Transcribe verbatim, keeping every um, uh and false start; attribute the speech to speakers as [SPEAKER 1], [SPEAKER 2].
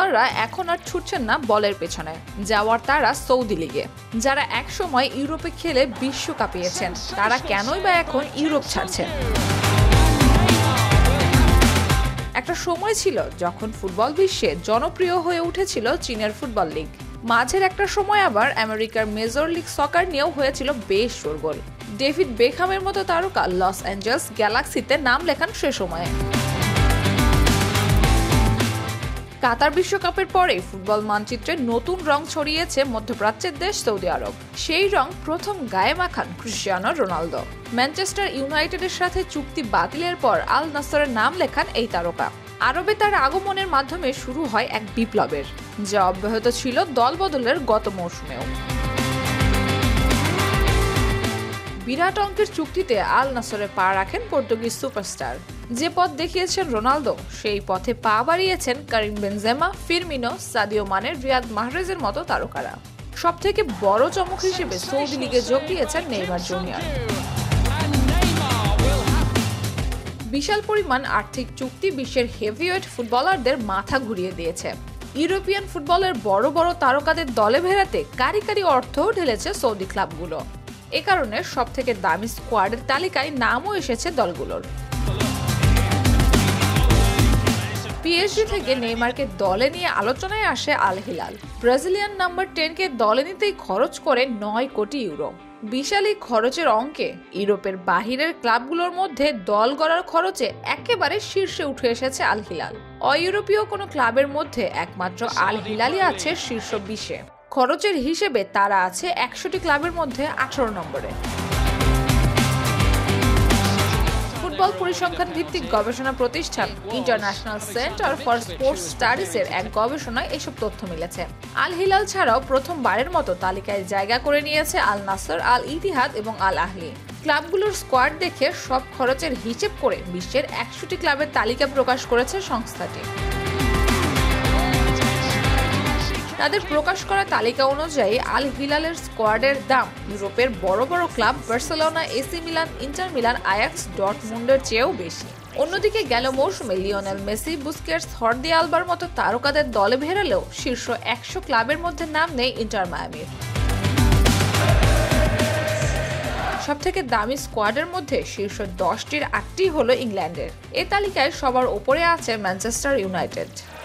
[SPEAKER 1] ফুটবলাররা এখন আর ছুটছেন না বলের পেছনে, যাওয়ার তারা সৌদি লিগে। যারা একসময় ইউরোপে খেলে বিশ্ব কাঁপিয়েছেন, তারা কেনই বা এখন ইউরোপ ছাড়ছেন? একটা সময় ছিল যখন ফুটবল বিশ্বে জনপ্রিয় হয়ে উঠেছিল চীনের ফুটবল লিগ। মাঝের একটা সময় আবার আমেরিকার মেজর লিগ সকার নিয়েও হয়েছিল বেশ শোরগোল। ডেভিড বেকহামের মতো তারকা লস অ্যাঞ্জেলস গ্যালাক্সিতে নাম লেখান সে সময়ে। কাতার বিশ্বকাপের পরে ফুটবল মানচিত্রে নতুন রং ছড়িয়েছে মধ্যপ্রাচ্যের দেশ সৌদি আরব। সেই রং প্রথম গায়ে মাখান ক্রিস্টিয়ানো রোনালদো। ম্যানচেস্টার ইউনাইটেডের সাথে চুক্তি বাতিলের পর আল নাসরের নাম লেখান এই তারকা। আরবে তার আগমনের মাধ্যমে শুরু হয় এক বিপ্লবের, যা অব্যাহত ছিল দলবদলের গত মৌসুমেও। বিরাট অঙ্কের চুক্তিতে আল নাসরে পা রাখেন পর্তুগিজ সুপারস্টার। যে পথ দেখিয়েছেন রোনালদো, সেই পথে পা বাড়িয়েছেন কারিম Benzema, Firmino, Sadio Mane, Riyad মাহরেজের মতো তারকারা। সবথেকে বড় চমক হিসেবে সৌদি লিগে যোগ দিয়েছেন নেইমার জুনিয়র। বিশাল পরিমাণ আর্থিক চুক্তি বিশ্বের হেভিওয়েট ফুটবলারদের মাথা ঘুরিয়ে দিয়েছে। ইউরোপিয়ান ফুটবলের বড় বড় তারকাদের দলে ভেড়াতে কারি কারি অর্থও ঢেলেছে সৌদি ক্লাবগুলো। এ কারণে সব থেকে দামি স্কোয়াডের তালিকায় নামও এসেছে দলগুলোর। পিএসজি থেকে নেইমারকে দলে নিয়ে আলোচনায় আসে Al Hilal. Brazilian number ten কে দলে নিতেই খরচ করে নয় কোটি ইউরো। বিশাল এই খরচের অঙ্কে ইউরোপের বাহিরের ক্লাবগুলোর মধ্যে দল গড়ার খরচে একেবারে শীর্ষে উঠে এসেছে আল হিলাল। অইউরোপীয় কোনো ক্লাবের মধ্যে একমাত্র আল হিলালই আছে শীর্ষ বিশে। খরচের হিসেবে তারা আছে একশোটি ক্লাবের মধ্যে আঠারো নম্বরে। ফুটবল পরিসংখ্যান ভিত্তিক গবেষণা প্রতিষ্ঠান ইন্টারন্যাশনাল সেন্টার ফর স্পোর্টস স্টাডিজের এক গবেষণায় এসব তথ্য মিলেছে। আল হিলাল ছাড়াও প্রথমবারের মতো তালিকায় জায়গা করে নিয়েছে আল নাসর, আল ইতিহাদ এবং আল আহলি। ক্লাবগুলোর স্কোয়াড দেখে সব খরচের হিসেব করে বিশ্বের একশোটি ক্লাবের তালিকা প্রকাশ করেছে সংস্থাটি। তাদের প্রকাশ করা তালিকা অনুযায়ী আল হিলালের স্কোয়াডের দাম ইউরোপের বড় বড় club Barcelona, AC Milan, Inter Milan, Ajax, ডর্টমুন্ডের চেয়েও বেশি। অন্যদিকে গেল মৌসুমে লিওনেল মেসি, বুস্কেটস, হর্দি আলবার মতো তারকাদের দলে ভেড়ালেও শীর্ষ একশো ক্লাবের মধ্যে নাম নেই ইন্টার মায়ামির। সবথেকে দামি স্কোয়াডের মধ্যে শীর্ষ দশটির আটটি হলো ইংল্যান্ডের। এ তালিকায় সবার ওপরে আছে ম্যানচেস্টার ইউনাইটেড।